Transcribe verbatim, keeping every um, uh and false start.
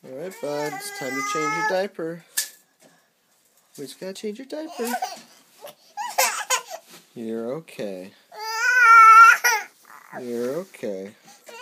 Alright, bud, it's time to change your diaper. We just gotta change your diaper. You're okay. You're okay.